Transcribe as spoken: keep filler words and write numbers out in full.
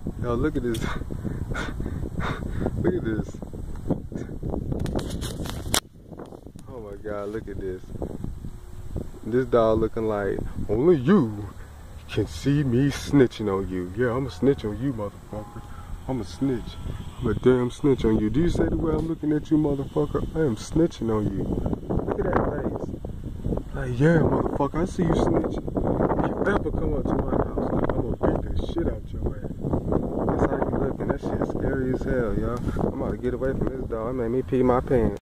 Yo, look at this. Look at this. Oh my God, look at this. This dog looking like, only you can see me snitching on you. Yeah, I'm a snitch on you, motherfucker. I'm a snitch. I'm a damn snitch on you. Do you say the way I'm looking at you, motherfucker? I am snitching on you. Look at that face. Like, yeah, motherfucker, I see you snitching. If you ever come up to my house, like, I'm gonna beat the shit out your ass. That's how you looking. That shit scary as hell, y'all. I'm about to get away from this dog. It made me pee my pants.